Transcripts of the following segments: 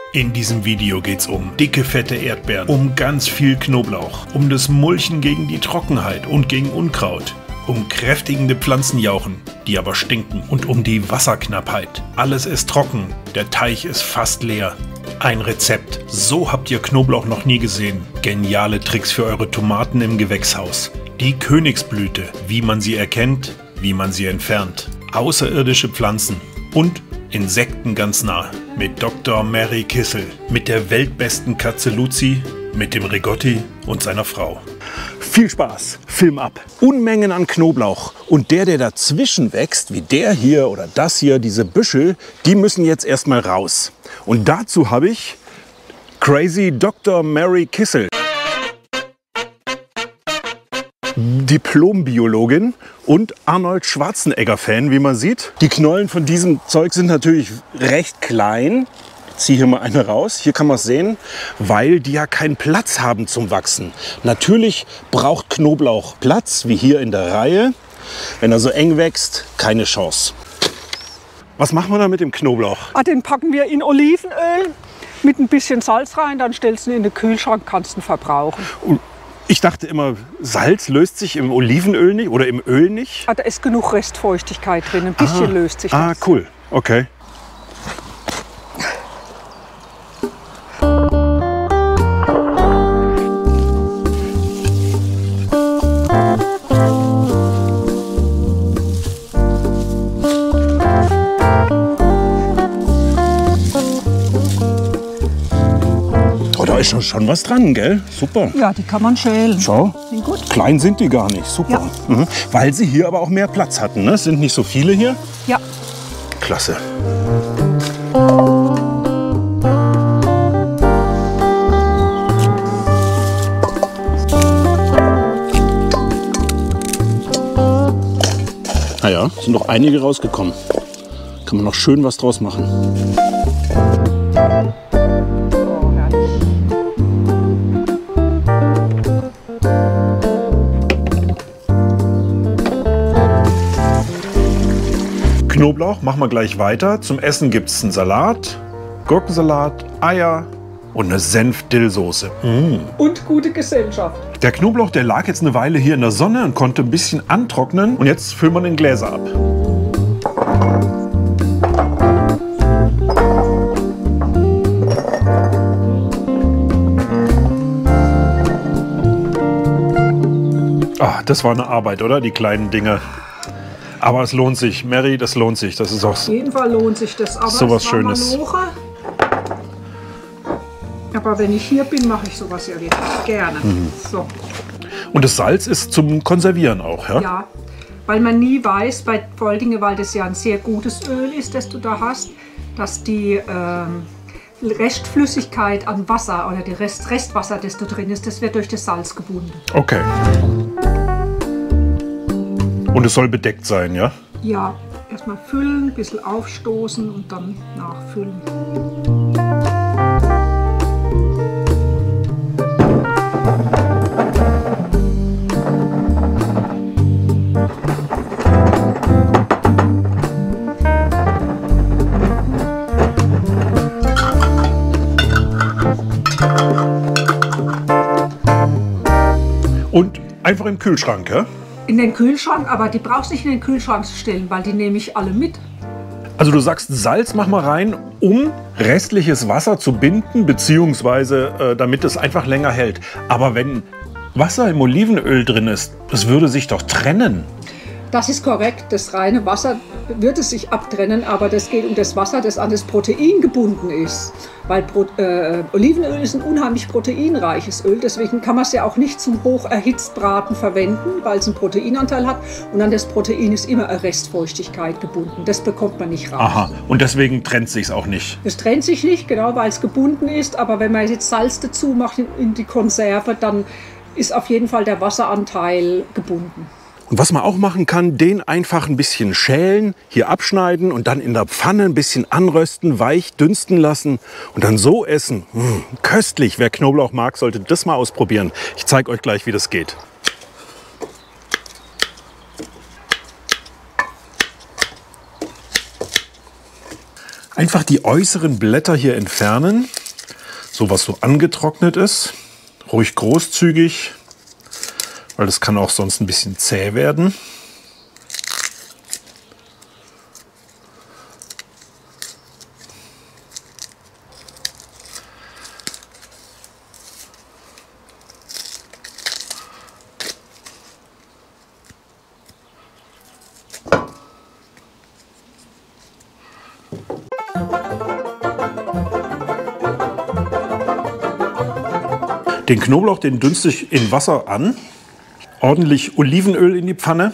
In diesem Video geht's um dicke, fette Erdbeeren, um ganz viel Knoblauch, um das Mulchen gegen die Trockenheit und gegen Unkraut, um kräftigende Pflanzenjauchen, die aber stinken, und um die Wasserknappheit. Alles ist trocken, der Teich ist fast leer. Ein Rezept, so habt ihr Knoblauch noch nie gesehen. Geniale Tricks für eure Tomaten im Gewächshaus. Die Königsblüte, wie man sie erkennt, wie man sie entfernt. Außerirdische Pflanzen und Insekten ganz nah. Mit Dr. Mary Kissel, mit der weltbesten Katze Luzi, mit dem Rigotti und seiner Frau. Viel Spaß, Film ab. Unmengen an Knoblauch. Und der dazwischen wächst, wie der hier oder das hier, diese Büschel, die müssen jetzt erstmal raus. Und dazu habe ich Crazy Dr. Mary Kissel, Diplombiologin und Arnold Schwarzenegger-Fan, wie man sieht. Die Knollen von diesem Zeug sind natürlich recht klein. Ich ziehe hier mal eine raus. Hier kann man es sehen, weil die ja keinen Platz haben zum Wachsen. Natürlich braucht Knoblauch Platz, wie hier in der Reihe. Wenn er so eng wächst, keine Chance. Was machen wir da mit dem Knoblauch? Den packen wir in Olivenöl mit ein bisschen Salz rein, dann stellst du ihn in den Kühlschrank, kannst ihn verbrauchen. Ich dachte immer, Salz löst sich im Olivenöl nicht oder im Öl nicht. Da ist genug Restfeuchtigkeit drin, ein bisschen löst sich das. Ah, cool, okay. Da ist schon was dran, gell? Super. Ja, die kann man schälen. Schau, Sind gut. klein sind die gar nicht. Super. Ja. Mhm. Weil sie hier aber auch mehr Platz hatten, ne? Es sind nicht so viele hier. Ja. Klasse. Naja, sind noch einige rausgekommen. Kann man noch schön was draus machen. Knoblauch machen wir gleich weiter. Zum Essen gibt es einen Salat, Gurkensalat, Eier und eine Senf-Dill-Soße. Und gute Gesellschaft. Der Knoblauch, der lag jetzt eine Weile hier in der Sonne und konnte ein bisschen antrocknen. Und jetzt füllen wir den Gläser ab. Ah, das war eine Arbeit, oder? Die kleinen Dinge. Aber es lohnt sich, Mary, das lohnt sich. Das ist auch Auf jeden Fall lohnt sich das. Aber sowas Schönes. Aber wenn ich hier bin, mache ich sowas ja wirklich gerne. So. Und das Salz ist zum Konservieren auch, ja? Ja, weil man nie weiß, vor allen Dingen, weil das ja ein sehr gutes Öl ist, das du da hast, dass die Restflüssigkeit an Wasser oder die Restwasser, das da drin ist, das wird durch das Salz gebunden. Okay. Und es soll bedeckt sein, ja? Ja, erstmal füllen, ein bisschen aufstoßen und dann nachfüllen. Und einfach im Kühlschrank, ja? In den Kühlschrank, aber die brauchst du nicht in den Kühlschrank zu stellen, weil die nehme ich alle mit. Also du sagst, Salz mach mal rein, um restliches Wasser zu binden, beziehungsweise damit es einfach länger hält. Aber wenn Wasser im Olivenöl drin ist, das würde sich doch trennen. Das ist korrekt. Das reine Wasser wird es sich abtrennen, aber das geht um das Wasser, das an das Protein gebunden ist. Weil Olivenöl ist ein unheimlich proteinreiches Öl, deswegen kann man es ja auch nicht zum hoch erhitzt Braten verwenden, weil es einen Proteinanteil hat. Und an das Protein ist immer eine Restfeuchtigkeit gebunden. Das bekommt man nicht raus. Aha, und deswegen trennt sich es auch nicht. Es trennt sich nicht, genau, weil es gebunden ist. Aber wenn man jetzt Salz dazu macht in die Konserve, dann ist auf jeden Fall der Wasseranteil gebunden. Und was man auch machen kann, den einfach ein bisschen schälen, hier abschneiden und dann in der Pfanne ein bisschen anrösten, weich dünsten lassen und dann so essen. Köstlich. Wer Knoblauch mag, sollte das mal ausprobieren. Ich zeige euch gleich, wie das geht. Einfach die äußeren Blätter hier entfernen. So, was so angetrocknet ist, ruhig großzügig, weil das kann auch sonst ein bisschen zäh werden. Den Knoblauch, den dünste ich in Wasser an. Ordentlich Olivenöl in die Pfanne.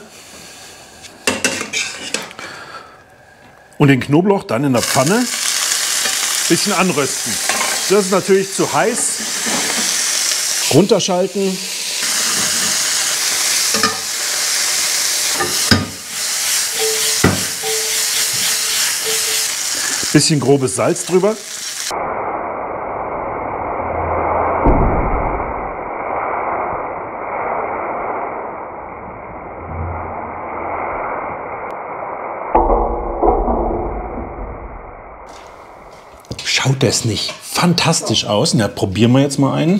Und den Knoblauch dann in der Pfanne ein bisschen anrösten. Das ist natürlich zu heiß. Runterschalten. Bisschen grobes Salz drüber. Schaut das nicht fantastisch aus? Na, probieren wir jetzt mal einen.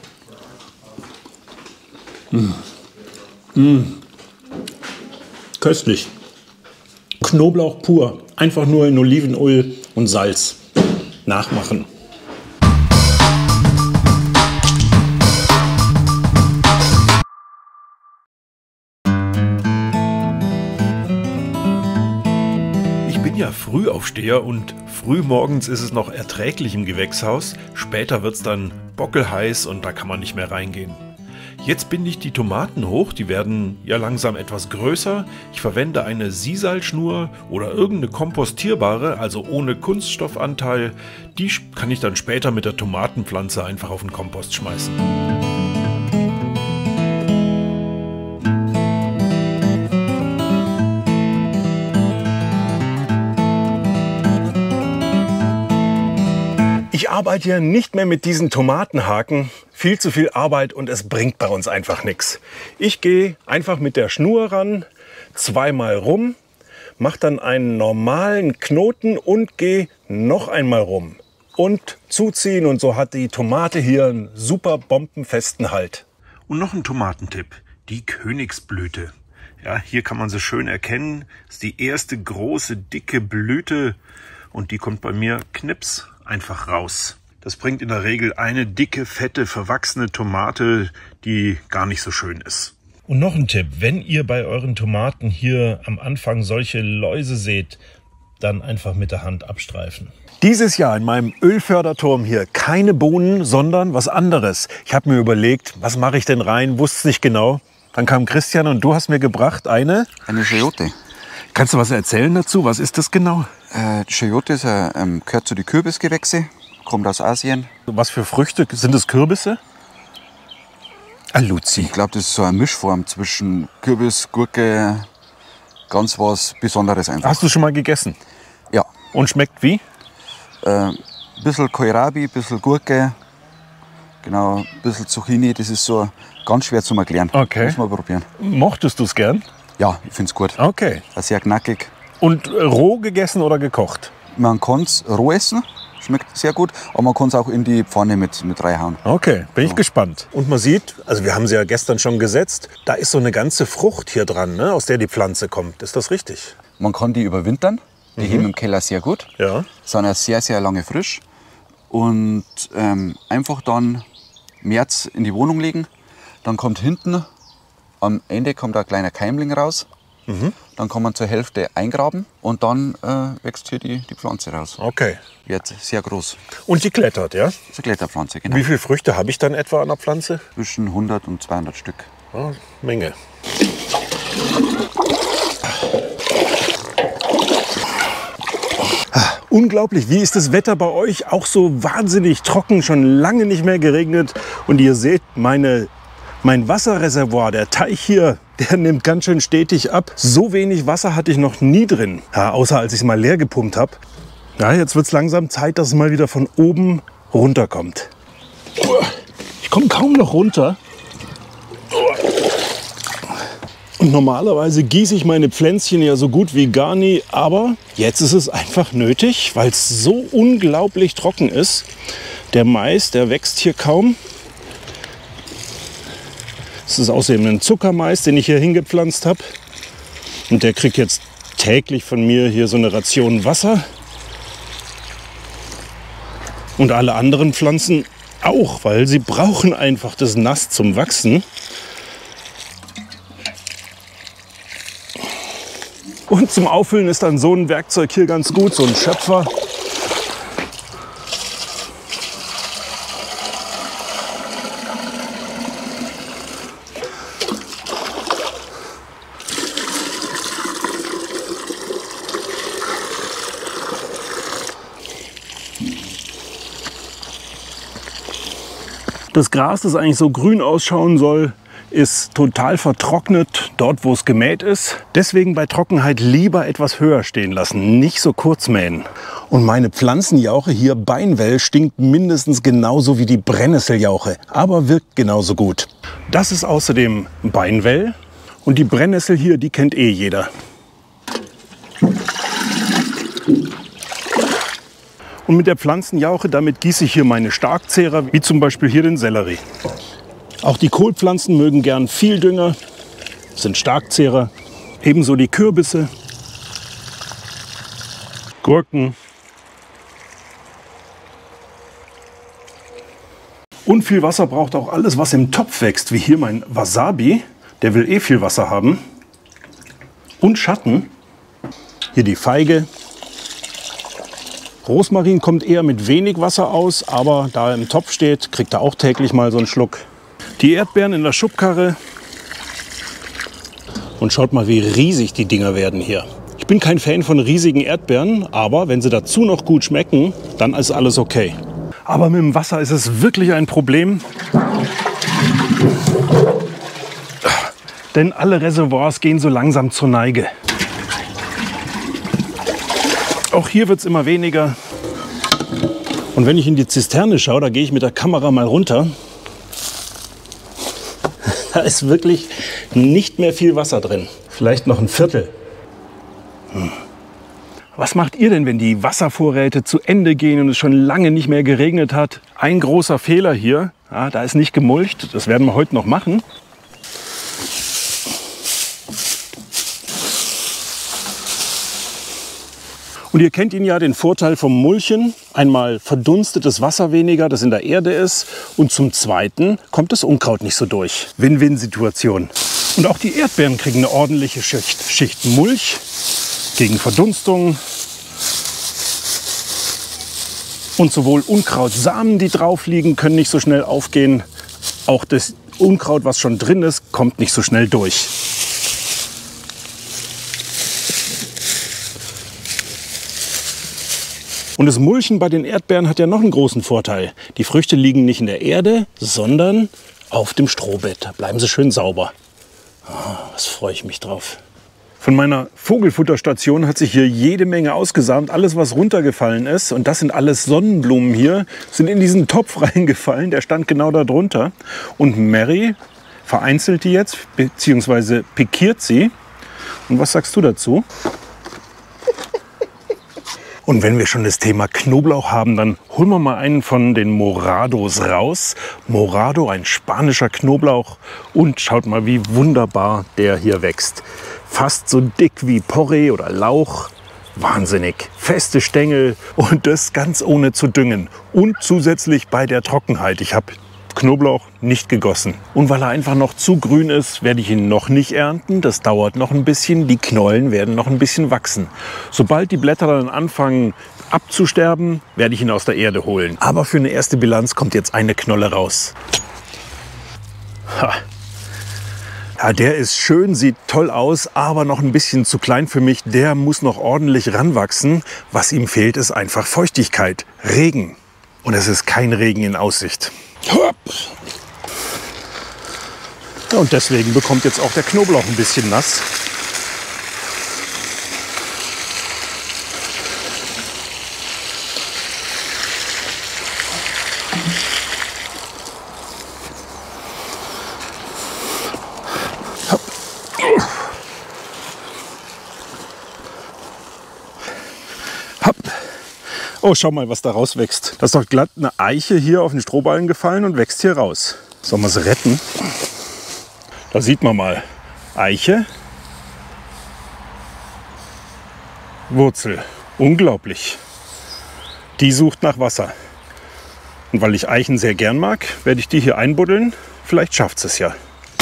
Köstlich. Knoblauch pur. Einfach nur in Olivenöl und Salz nachmachen. Ich bin ja Frühaufsteher und frühmorgens ist es noch erträglich im Gewächshaus. Später wird es dann bockelheiß und da kann man nicht mehr reingehen. Jetzt binde ich die Tomaten hoch, die werden ja langsam etwas größer. Ich verwende eine Sisalschnur oder irgendeine kompostierbare, also ohne Kunststoffanteil. Die kann ich dann später mit der Tomatenpflanze einfach auf den Kompost schmeißen. Ich arbeite ja nicht mehr mit diesen Tomatenhaken. Viel zu viel Arbeit und es bringt bei uns einfach nichts. Ich gehe einfach mit der Schnur ran, zweimal rum, mache dann einen normalen Knoten und gehe noch einmal rum. Und zuziehen und so hat die Tomate hier einen super bombenfesten Halt. Und noch ein Tomatentipp, die Königsblüte. Ja, hier kann man sie schön erkennen. Das ist die erste große, dicke Blüte und die kommt bei mir knips einfach raus. Das bringt in der Regel eine dicke, fette, verwachsene Tomate, die gar nicht so schön ist. Und noch ein Tipp, wenn ihr bei euren Tomaten hier am Anfang solche Läuse seht, dann einfach mit der Hand abstreifen. Dieses Jahr in meinem Ölförderturm hier keine Bohnen, sondern was anderes. Ich habe mir überlegt, was mache ich denn rein, wusste es nicht genau. Dann kam Christian und du hast mir gebracht eine Chayote. Kannst du was erzählen dazu? Was ist das genau? Chayote ist gehört zu den Kürbisgewächse, kommt aus Asien. Was für Früchte? Sind es Kürbisse? Luzi. Ich glaube, das ist so eine Mischform zwischen Kürbis, Gurke, ganz was Besonderes einfach. Hast du schon mal gegessen? Ja. Und schmeckt wie? Bisschen Kohlrabi, bisschen Gurke, genau, ein bisschen Zucchini. Das ist so ganz schwer zu erklären. Okay. Muss man probieren. Mochtest du es gern? Ja, ich finde es gut. Okay. Sehr knackig. Und roh gegessen oder gekocht? Man kann es roh essen, schmeckt sehr gut, aber man kann es auch in die Pfanne mit reinhauen. Okay, bin ich gespannt. Und man sieht, also wir haben sie ja gestern schon gesetzt, da ist so eine ganze Frucht hier dran, ne, aus der die Pflanze kommt. Ist das richtig? Man kann die überwintern, die heben im Keller sehr gut, Ja. sind ja sehr, sehr lange frisch und einfach dann März in die Wohnung legen, dann kommt hinten, am Ende kommt ein kleiner Keimling raus. Dann kann man zur Hälfte eingraben und dann wächst hier die Pflanze raus. Okay. Wird sehr groß. Und die klettert, ja? Das ist eine Kletterpflanze, genau. Wie viele Früchte habe ich dann etwa an der Pflanze? Zwischen 100 und 200 Stück. Ja, Menge. Unglaublich, wie ist das Wetter bei euch? Auch so wahnsinnig trocken, schon lange nicht mehr geregnet. Und ihr seht, mein Wasserreservoir, der Teich hier, der nimmt ganz schön stetig ab. So wenig Wasser hatte ich noch nie drin, ja, außer als ich es mal leer gepumpt habe. Ja, jetzt wird es langsam Zeit, dass es mal wieder von oben runterkommt. Ich komme kaum noch runter. Und normalerweise gieße ich meine Pflänzchen ja so gut wie gar nie, aber jetzt ist es einfach nötig, weil es so unglaublich trocken ist, Der Mais, der wächst hier kaum. Das ist außerdem ein Zuckermais, den ich hier hingepflanzt habe. Und der kriegt jetzt täglich von mir hier so eine Ration Wasser. Und alle anderen Pflanzen auch, weil sie brauchen einfach das Nass zum Wachsen. Und zum Auffüllen ist dann so ein Werkzeug hier ganz gut, so ein Schöpfer. Das Gras, das eigentlich so grün ausschauen soll, ist total vertrocknet, dort wo es gemäht ist. Deswegen bei Trockenheit lieber etwas höher stehen lassen, nicht so kurz mähen. Und meine Pflanzenjauche hier, Beinwell, stinkt mindestens genauso wie die Brennnesseljauche, aber wirkt genauso gut. Das ist außerdem Beinwell und die Brennnessel hier, die kennt eh jeder. Und mit der Pflanzenjauche, damit gieße ich hier meine Starkzehrer, wie zum Beispiel hier den Sellerie. Auch die Kohlpflanzen mögen gern viel Dünger, sind Starkzehrer. Ebenso die Kürbisse, Gurken. Und viel Wasser braucht auch alles, was im Topf wächst, wie hier mein Wasabi. Der will eh viel Wasser haben. Und Schatten. Hier die Feige. Rosmarin kommt eher mit wenig Wasser aus, aber da er im Topf steht, kriegt er auch täglich mal so einen Schluck. Die Erdbeeren in der Schubkarre. Und schaut mal, wie riesig die Dinger werden hier. Ich bin kein Fan von riesigen Erdbeeren, aber wenn sie dazu noch gut schmecken, dann ist alles okay. Aber mit dem Wasser ist es wirklich ein Problem. Denn alle Reservoirs gehen so langsam zur Neige. Auch hier wird es immer weniger. Und wenn ich in die Zisterne schaue, da gehe ich mit der Kamera mal runter. Da ist wirklich nicht mehr viel Wasser drin. Vielleicht noch ein Viertel. Was macht ihr denn, wenn die Wasservorräte zu Ende gehen und es schon lange nicht mehr geregnet hat? Ein großer Fehler hier. Ja, da ist nicht gemulcht. Das werden wir heute noch machen. Und ihr kennt ihn ja, den Vorteil vom Mulchen. Einmal verdunstetes Wasser weniger, das in der Erde ist. Und zum Zweiten kommt das Unkraut nicht so durch. Win-Win-Situation. Und auch die Erdbeeren kriegen eine ordentliche Schicht Mulch gegen Verdunstung. Und sowohl Unkrautsamen, die drauf liegen, können nicht so schnell aufgehen. Auch das Unkraut, was schon drin ist, kommt nicht so schnell durch. Und das Mulchen bei den Erdbeeren hat ja noch einen großen Vorteil. Die Früchte liegen nicht in der Erde, sondern auf dem Strohbett. Da bleiben sie schön sauber. Was freue ich mich drauf. Von meiner Vogelfutterstation hat sich hier jede Menge ausgesamt. Alles, was runtergefallen ist, und das sind alles Sonnenblumen hier, sind in diesen Topf reingefallen. Der stand genau da drunter. Und Mary vereinzelt die jetzt, beziehungsweise pikiert sie. Und was sagst du dazu? Und wenn wir schon das Thema Knoblauch haben, dann holen wir mal einen von den Morados raus. Morado, ein spanischer Knoblauch. Und schaut mal, wie wunderbar der hier wächst. Fast so dick wie Porree oder Lauch. Wahnsinnig. Feste Stängel und das ganz ohne zu düngen. Und zusätzlich bei der Trockenheit. Ich habe Knoblauch nicht gegossen. Und weil er einfach noch zu grün ist, werde ich ihn noch nicht ernten. Das dauert noch ein bisschen. Die Knollen werden noch ein bisschen wachsen. Sobald die Blätter dann anfangen abzusterben, werde ich ihn aus der Erde holen. Aber für eine erste Bilanz kommt jetzt eine Knolle raus. Ha. Ja, der ist schön, sieht toll aus, aber noch ein bisschen zu klein für mich. Der muss noch ordentlich ranwachsen. Was ihm fehlt, ist einfach Feuchtigkeit, Regen. Und es ist kein Regen in Aussicht. Und deswegen bekommt jetzt auch der Knoblauch ein bisschen nass. Oh, schau mal, was da rauswächst. Da ist doch glatt eine Eiche hier auf den Strohballen gefallen und wächst hier raus. Sollen wir sie retten? Da sieht man mal. Eiche. Wurzel. Unglaublich. Die sucht nach Wasser. Und weil ich Eichen sehr gern mag, werde ich die hier einbuddeln. Vielleicht schafft es ja.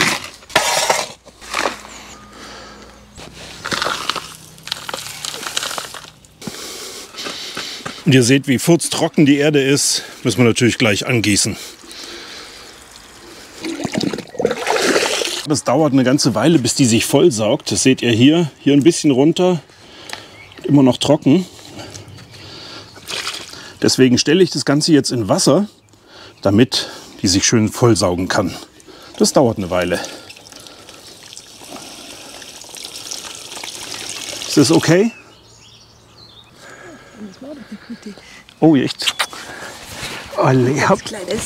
Und ihr seht, wie furztrocken die Erde ist. Müssen wir natürlich gleich angießen. Das dauert eine ganze Weile, bis die sich vollsaugt. Das seht ihr hier. Hier ein bisschen runter. Immer noch trocken. Deswegen stelle ich das Ganze jetzt in Wasser, damit die sich schön vollsaugen kann. Das dauert eine Weile. Ist das okay? Oh, echt? Oh, Lea.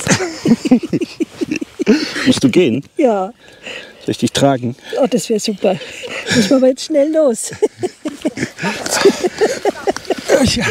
Musst du gehen? Ja. Soll ich dich tragen? Oh, das wäre super. Müssen wir aber jetzt schnell los. Ja.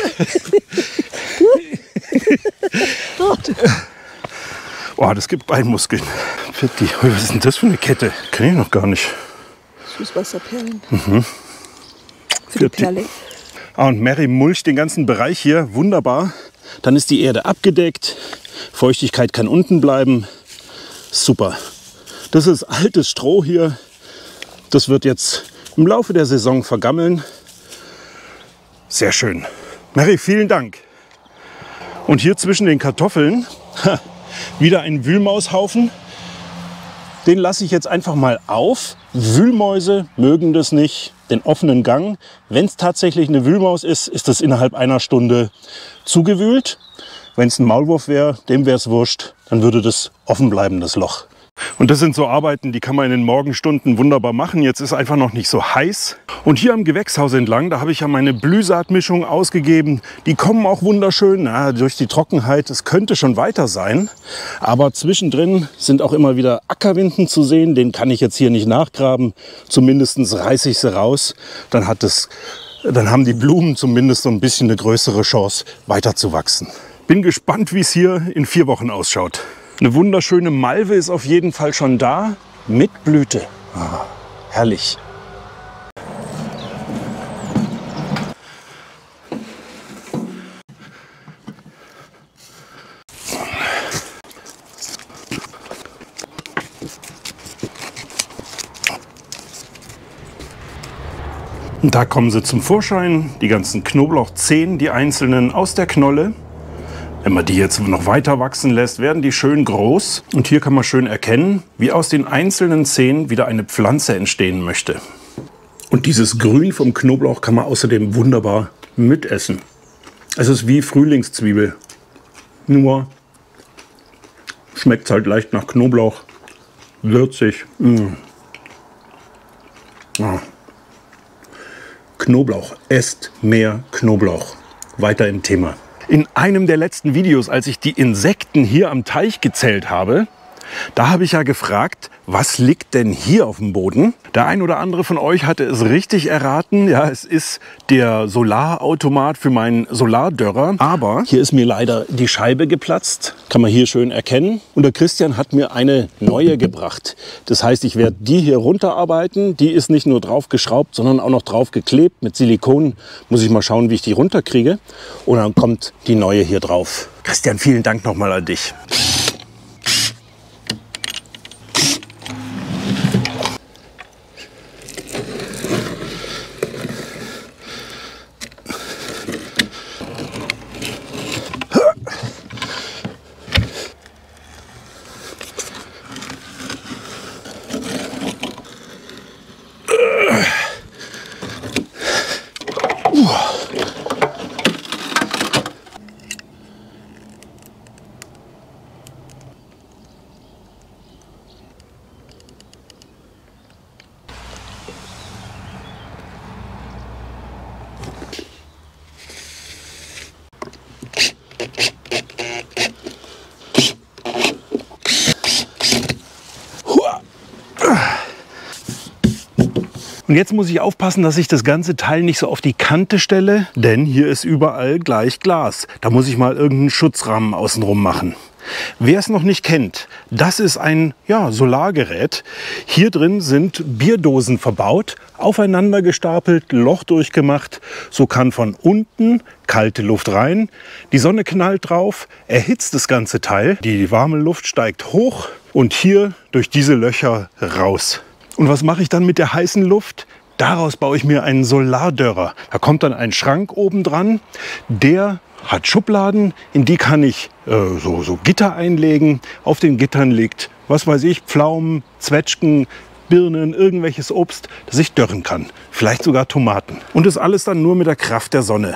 Oh, das gibt Beinmuskeln. Was ist denn das für eine Kette? Kenne ich noch gar nicht. Süßwasserperlen. Für die Perle. Und Mary mulcht den ganzen Bereich hier. Wunderbar. Dann ist die Erde abgedeckt. Feuchtigkeit kann unten bleiben. Super. Das ist altes Stroh hier. Das wird jetzt im Laufe der Saison vergammeln. Sehr schön. Mary, vielen Dank. Und hier zwischen den Kartoffeln wieder ein Wühlmaushaufen. Den lasse ich jetzt einfach mal auf. Wühlmäuse mögen das nicht, den offenen Gang. Wenn es tatsächlich eine Wühlmaus ist, ist das innerhalb einer Stunde zugewühlt. Wenn es ein Maulwurf wäre, dem wäre es wurscht, dann würde das offen bleiben, das Loch. Und das sind so Arbeiten, die kann man in den Morgenstunden wunderbar machen. Jetzt ist einfach noch nicht so heiß. Und hier am Gewächshaus entlang, da habe ich ja meine Blühsaatmischung ausgegeben. Die kommen auch wunderschön durch die Trockenheit. Es könnte schon weiter sein. Aber zwischendrin sind auch immer wieder Ackerwinden zu sehen. Den kann ich jetzt hier nicht nachgraben. Zumindest reiße ich sie raus. Dann haben die Blumen zumindest so ein bisschen eine größere Chance, weiter zu wachsen. Bin gespannt, wie es hier in 4 Wochen ausschaut. Eine wunderschöne Malve ist auf jeden Fall schon da, mit Blüte. Ah, herrlich. Und da kommen sie zum Vorschein, die ganzen Knoblauchzehen, die einzelnen aus der Knolle. Wenn man die jetzt noch weiter wachsen lässt, werden die schön groß. Und hier kann man schön erkennen, wie aus den einzelnen Zehen wieder eine Pflanze entstehen möchte. Und dieses Grün vom Knoblauch kann man außerdem wunderbar mitessen. Es ist wie Frühlingszwiebel. Nur schmeckt es halt leicht nach Knoblauch. Würzig. Ah. Knoblauch. Esst mehr Knoblauch. Weiter im Thema. In einem der letzten Videos, als ich die Insekten hier am Teich gezählt habe, da habe ich ja gefragt, was liegt denn hier auf dem Boden? Der ein oder andere von euch hatte es richtig erraten. Ja, es ist der Solarautomat für meinen Solardörrer. Aber hier ist mir leider die Scheibe geplatzt. Kann man hier schön erkennen. Und der Christian hat mir eine neue gebracht. Das heißt, ich werde die hier runterarbeiten. Die ist nicht nur drauf geschraubt, sondern auch noch drauf geklebt. Mit Silikon muss ich mal schauen, wie ich die runterkriege. Und dann kommt die neue hier drauf. Christian, vielen Dank nochmal an dich. Und jetzt muss ich aufpassen, dass ich das ganze Teil nicht so auf die Kante stelle, denn hier ist überall gleich Glas. Da muss ich mal irgendeinen Schutzrahmen außenrum machen. Wer es noch nicht kennt, das ist ein Solargerät. Hier drin sind Bierdosen verbaut, aufeinander gestapelt, Loch durchgemacht. So kann von unten kalte Luft rein, die Sonne knallt drauf, erhitzt das ganze Teil, die warme Luft steigt hoch und hier durch diese Löcher raus. Und was mache ich dann mit der heißen Luft? Daraus baue ich mir einen Solardörrer. Da kommt dann ein Schrank oben dran, der hat Schubladen, in die kann ich so Gitter einlegen. Auf den Gittern liegt, was weiß ich, Pflaumen, Zwetschgen, Birnen, irgendwelches Obst, das ich dörren kann. Vielleicht sogar Tomaten. Und das alles dann nur mit der Kraft der Sonne.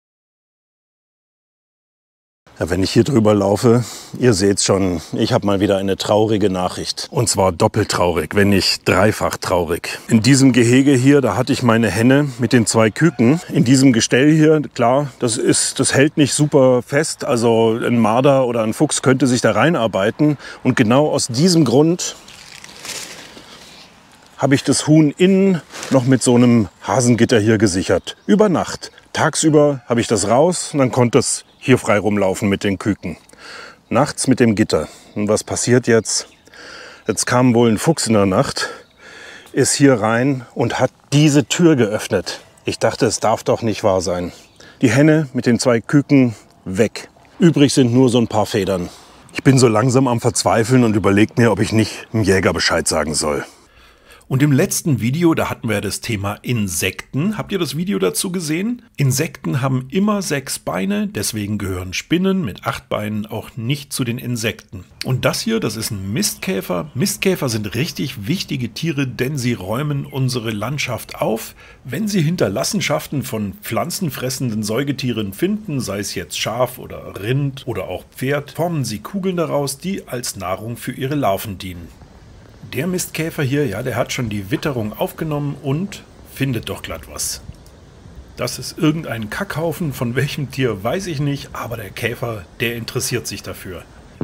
Ja, wenn ich hier drüber laufe, ihr seht schon, ich habe mal wieder eine traurige Nachricht. Und zwar doppelt traurig, wenn nicht dreifach traurig. In diesem Gehege hier, da hatte ich meine Henne mit den 2 Küken. In diesem Gestell hier, klar, das hält nicht super fest. Also ein Marder oder ein Fuchs könnte sich da reinarbeiten. Und genau aus diesem Grund habe ich das Huhn innen noch mit so einem Hasengitter hier gesichert. Über Nacht. Tagsüber habe ich das raus und dann konnte es hier frei rumlaufen mit den Küken. Nachts mit dem Gitter. Und was passiert jetzt? Jetzt kam wohl ein Fuchs in der Nacht, ist hier rein und hat diese Tür geöffnet. Ich dachte, es darf doch nicht wahr sein. Die Henne mit den 2 Küken weg. Übrig sind nur so ein paar Federn. Ich bin so langsam am Verzweifeln und überlege mir, ob ich nicht dem Jäger Bescheid sagen soll. Und im letzten Video, da hatten wir das Thema Insekten. Habt ihr das Video dazu gesehen? Insekten haben immer 6 Beine, deswegen gehören Spinnen mit 8 Beinen auch nicht zu den Insekten. Und das hier, das ist ein Mistkäfer. Mistkäfer sind richtig wichtige Tiere, denn sie räumen unsere Landschaft auf. Wenn sie Hinterlassenschaften von pflanzenfressenden Säugetieren finden, sei es jetzt Schaf oder Rind oder auch Pferd, formen sie Kugeln daraus, die als Nahrung für ihre Larven dienen. Der Mistkäfer hier, ja, der hat schon die Witterung aufgenommen und findet doch glatt was. Das ist irgendein Kackhaufen, von welchem Tier weiß ich nicht, aber der Käfer, der interessiert sich dafür.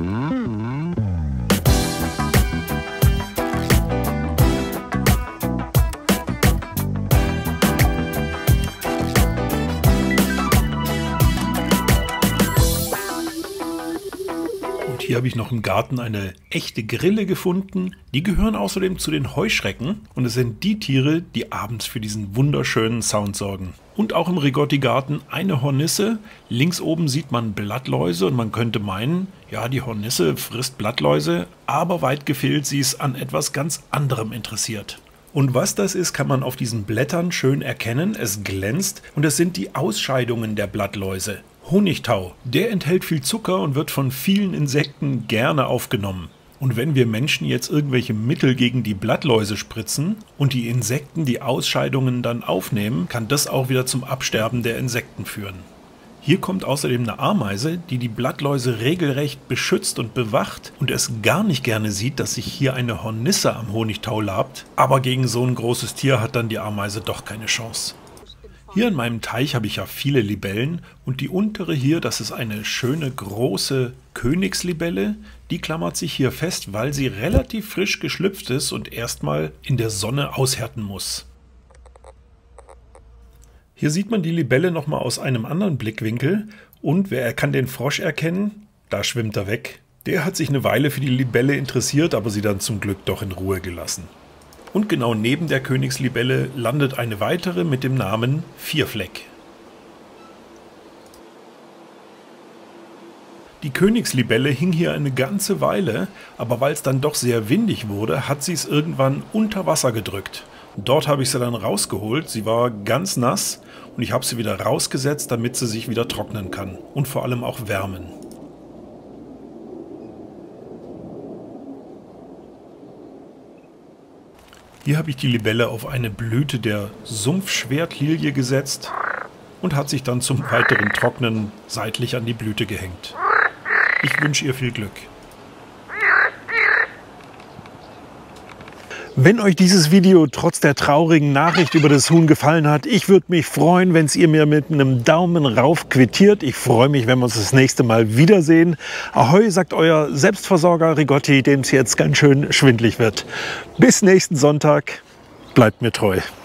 Hier habe ich noch im Garten eine echte Grille gefunden. Die gehören außerdem zu den Heuschrecken und es sind die Tiere, die abends für diesen wunderschönen Sound sorgen. Und auch im Rigotti-Garten eine Hornisse. Links oben sieht man Blattläuse und man könnte meinen, ja, die Hornisse frisst Blattläuse, aber weit gefehlt, sie ist an etwas ganz anderem interessiert. Und was das ist, kann man auf diesen Blättern schön erkennen. Es glänzt und es sind die Ausscheidungen der Blattläuse. Honigtau, der enthält viel Zucker und wird von vielen Insekten gerne aufgenommen. Und wenn wir Menschen jetzt irgendwelche Mittel gegen die Blattläuse spritzen und die Insekten die Ausscheidungen dann aufnehmen, kann das auch wieder zum Absterben der Insekten führen. Hier kommt außerdem eine Ameise, die die Blattläuse regelrecht beschützt und bewacht und es gar nicht gerne sieht, dass sich hier eine Hornisse am Honigtau labt. Aber gegen so ein großes Tier hat dann die Ameise doch keine Chance. Hier in meinem Teich habe ich ja viele Libellen und die untere hier, das ist eine schöne große Königslibelle. Die klammert sich hier fest, weil sie relativ frisch geschlüpft ist und erstmal in der Sonne aushärten muss. Hier sieht man die Libelle nochmal aus einem anderen Blickwinkel und wer kann den Frosch erkennen? Da schwimmt er weg. Der hat sich eine Weile für die Libelle interessiert, aber sie dann zum Glück doch in Ruhe gelassen. Und genau neben der Königslibelle landet eine weitere mit dem Namen Vierfleck. Die Königslibelle hing hier eine ganze Weile, aber weil es dann doch sehr windig wurde, hat sie es irgendwann unter Wasser gedrückt. Dort habe ich sie dann rausgeholt, sie war ganz nass und ich habe sie wieder rausgesetzt, damit sie sich wieder trocknen kann und vor allem auch wärmen. Hier habe ich die Libelle auf eine Blüte der Sumpfschwertlilie gesetzt und hat sich dann zum weiteren Trocknen seitlich an die Blüte gehängt. Ich wünsche ihr viel Glück. Wenn euch dieses Video trotz der traurigen Nachricht über das Huhn gefallen hat, ich würde mich freuen, wenn es ihr mir mit einem Daumen rauf quittiert. Ich freue mich, wenn wir uns das nächste Mal wiedersehen. Ahoi, sagt euer Selbstversorger Rigotti, dem es jetzt ganz schön schwindlig wird. Bis nächsten Sonntag. Bleibt mir treu.